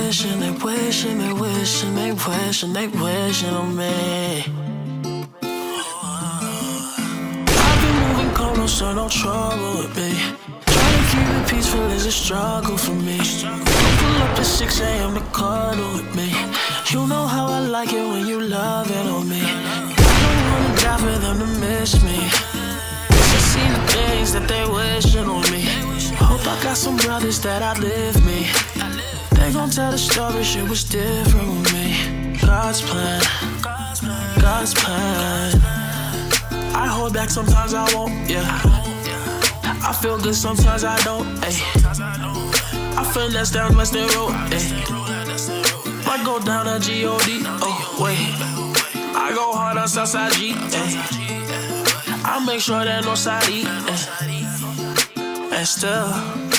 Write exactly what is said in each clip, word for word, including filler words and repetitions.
wishing, they wishing, they wishing, they wishing, they wishing on me. I've been moving cold, no sun, no trouble with me. Trying to keep it peaceful is a struggle for me. Pull up at six A M to cuddle with me. You know how I like it when you love it on me. I don't wanna die for them to miss me. I see the things that they wishing on me. Hope I got some brothers that outlive me. They gon' tell the story, shit was different with me. God's plan, God's plan. I hold back, sometimes I won't, yeah. I feel good, sometimes I don't, ayy. I finesse down Western Road, ayy. Might go down at G O D, oh wait. I go hard on Southside G, ayy. I make sure that no side E, ayy. And still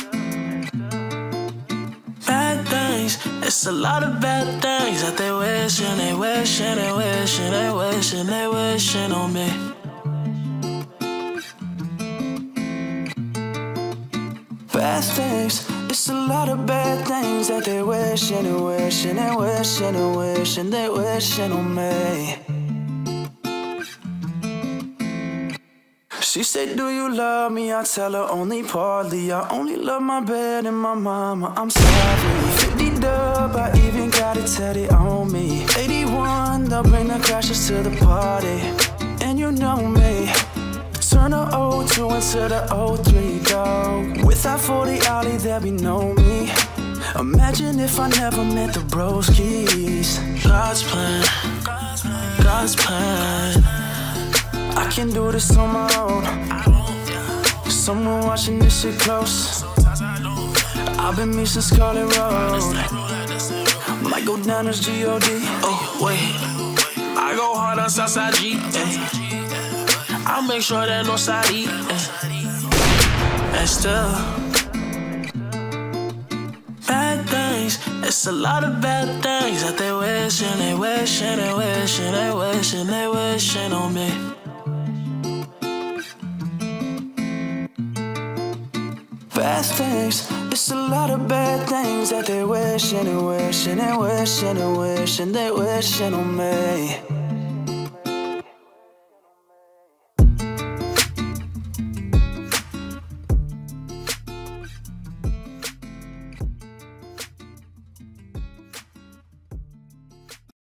bad things, it's a lot of bad things that they wishing, they wishing, they wishing, they wishing, they wishing on me. Bad things, it's a lot of bad things that they wishing, they wishing, they wishing, they wishing, they wishing on me. She said, do you love me? I tell her only partly. I only love my bed and my mama, I'm sorry. Fifty dub, I even got it tatted on me. Eighty-one, they'll bring the crashes to the party. And you know me, turn the oh two into the oh three, dog. With that forty ollie, there be no me. Imagine if I never met the broskies. God's plan, God's plan. I can do this on my own. Someone watching this shit close. I've been missing Scarlet Road. Might go down as G O D. Oh wait, I go hard on Southside G, ayy. I make sure that no side E, ayy. And still bad things, it's a lot of bad things that they wishing, they wishing, they wishing, they wishing, they wishing on me. Bad things, it's a lot of bad things that they wishing, they wishing, they wishing, they wishing, they wishing on me.